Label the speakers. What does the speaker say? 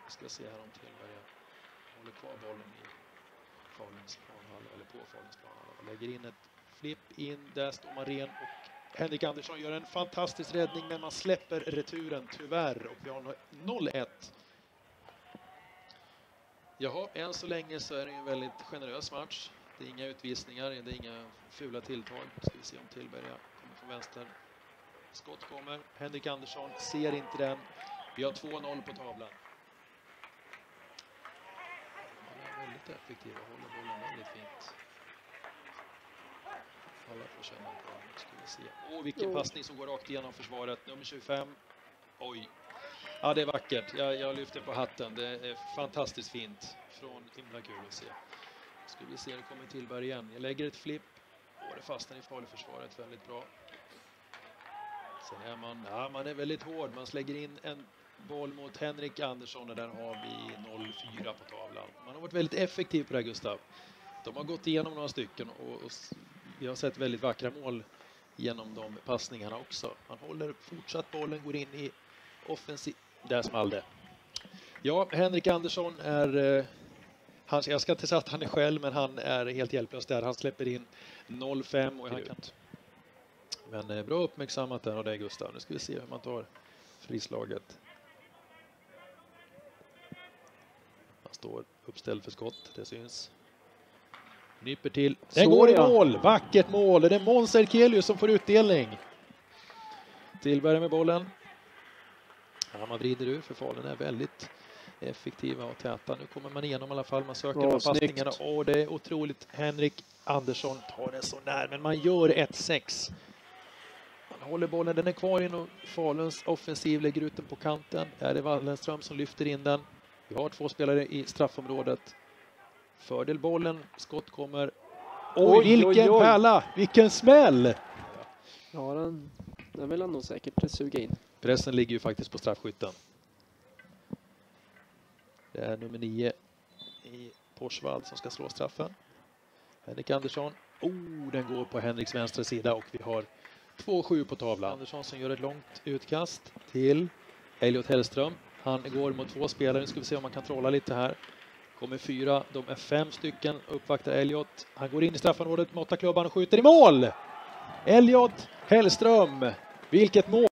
Speaker 1: Vi ska se här om Tillberga håller kvar bollen i Faluns planhall, eller på Faluns planhall. Lägger in ett flipp in, där står man ren och Henrik Andersson gör en fantastisk räddning, men man släpper returen tyvärr och vi har 0-1. Jaha, än så länge så är det en väldigt generös match. Det är inga utvisningar, det är inga fula tilltag. Ska vi se om Tillberga kommer från vänster. Skott kommer, Henrik Andersson ser inte den. Vi har 2-0 på tavlan. Han är väldigt effektiv och håller bollen väldigt fint. Alla får känna på den. Ska vi se. Vilken passning som går rakt igenom försvaret. Nummer 25. Oj. Ja, det är vackert. Jag lyfter på hatten. Det är fantastiskt fint. Från himla kul att se. Ska vi se, det kommer Tillberg igen. Jag lägger ett flipp. Och det fastnar i försvaret väldigt bra. Sen är man är väldigt hård. Man slänger in en boll mot Henrik Andersson och där har vi 0-4 på tavlan. Man har varit väldigt effektiv på det här, Gustav. De har gått igenom några stycken och vi har sett väldigt vackra mål genom de passningarna också. Man håller fortsatt bollen, går in i offensiv. Där small det. Ja, Henrik Andersson är... jag ska inte säga att han är själv, men han är helt hjälplös där. Han släpper in 0-5 och han kan... Men bra uppmärksammat där av dig, Gustav. Nu ska vi se hur man tar frislaget. Han står uppställd för skott, det syns. Nyper till. Den går i mål! Vackert mål! Det är Måns Erkelius som får utdelning. Tillberga med bollen. Ja, man vrider ur för Falun är väldigt effektiva och täta. Nu kommer man igenom i alla fall. Man söker de passningarna. Och det är otroligt. Henrik Andersson tar det så när. Men man gör 1-6. Man håller bollen. Den är kvar in och Faluns offensiv lägger ut den på kanten. Är det Wallenström som lyfter in den. Vi har 2 spelare i straffområdet. Fördel bollen. Skott kommer. Oj, vilken pärla! Vilken smäll!
Speaker 2: Ja, den vill han nog säkert suga in.
Speaker 1: Pressen ligger ju faktiskt på straffskytten. Det är nummer 9 i Porsvald som ska slå straffen. Henrik Andersson. Den går på Henriks vänstra sida och vi har 2-7 på tavlan. Andersson som gör ett långt utkast till Elliot Hellström. Han går mot 2 spelare. Nu ska vi se om man kan trolla lite här. Kommer 4, de är 5 stycken. Uppvaktar Elliot. Han går in i straffområdet med 8 klubban och skjuter i mål! Elliot Hellström. Vilket mål!